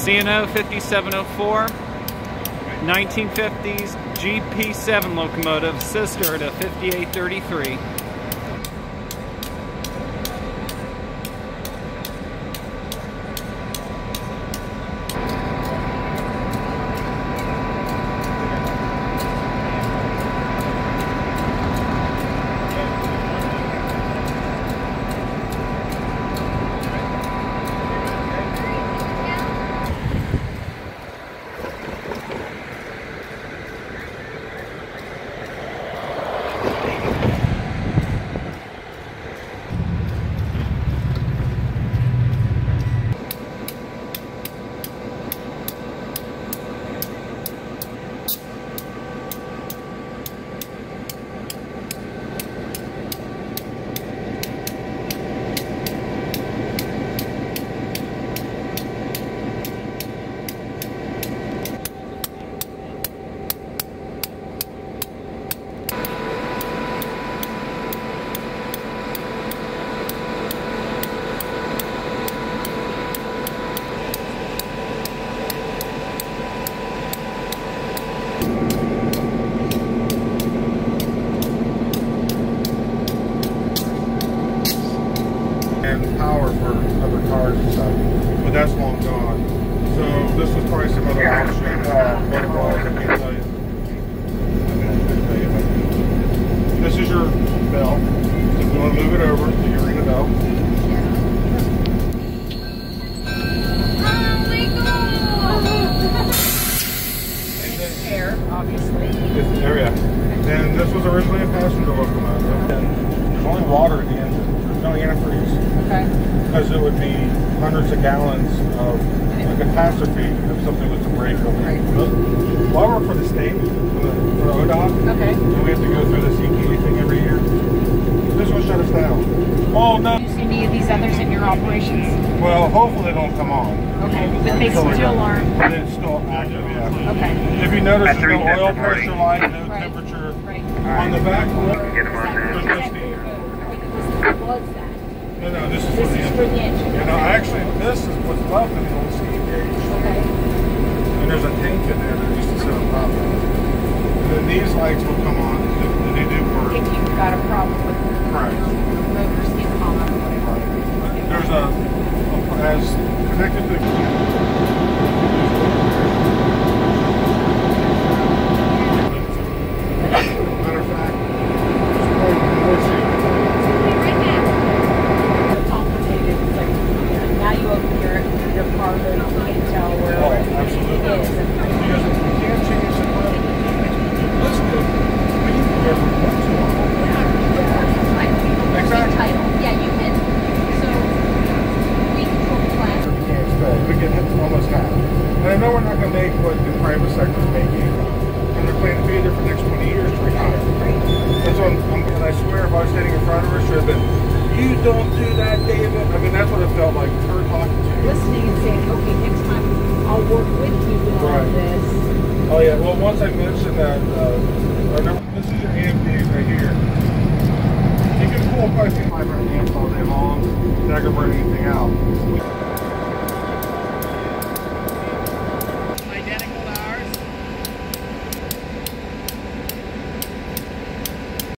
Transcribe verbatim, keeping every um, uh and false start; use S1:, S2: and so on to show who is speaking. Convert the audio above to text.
S1: C N O fifty-seven oh four, nineteen fifties G P seven locomotive, sister to fifty-eight thirty-three.
S2: And power for other cars and stuff, but that's long gone. So this was probably some other option. Uh, what it was, I can't tell you. This is your bell. So if you want to move it over, so you're ring the bell.
S3: Air, obviously.
S2: It's area. And this was originally a passenger locomotive. And there's only water in the engine. There's no antifreeze.
S3: Okay.
S2: Because it would be hundreds of gallons of a catastrophe if something was to break over.
S3: Right.
S2: Well, I work for the state, for the, for O D O T.
S3: Okay.
S2: And we have to go through the C K thing every year. This one shut us down. Oh, no.
S3: Use any of these others in your operations?
S2: Well, hopefully they don't come on.
S3: Okay, but they still are.
S2: But it's still active, yeah.
S3: Okay.
S2: If you notice, there's no oil pressure light, no
S3: Right.
S2: temperature.
S3: Right.
S2: On the back,
S4: Get them on there.
S2: there's no steam.
S3: What was that?
S2: No, no, this is for
S3: This
S2: the
S3: is for
S2: engine.
S3: the engine.
S2: You know, actually, this is what's left of the old steam gauge.
S3: Okay.
S2: And there's a tank in there that used to sit on top of it. And then these lights will come on, and they do work.
S3: If you've got a problem with
S2: Right.
S3: motors getting hot or whatever.
S2: There's a, a as connected to matter of fact, it's probably more safe.
S3: Complicated. It's like, now you open your, your car door, you can't tell where
S2: Oh,
S3: it
S2: absolutely.
S3: is.
S2: Because you can't change the car. Let's do it. We can do whatever we want to. Exactly.
S3: Title. Yeah, you can. So we control the plan.
S2: We can't expect. We get almost half. And I know we're not going to make what the private sector is making. And they're planning to be there for the next twenty years to retire. That's what I'm, I'm, and I swear if I was standing in front of her, I should have been, you don't do that, David. I mean, that's what it felt like, her talking to you.
S3: Listening and saying, okay, next time I'll work with you on
S2: Right.
S3: this.
S2: Oh yeah, well once I mentioned that, uh, or number, this is your A M Ds right here. You can pull probably five hundred amps all day long, it's not going to burn anything out.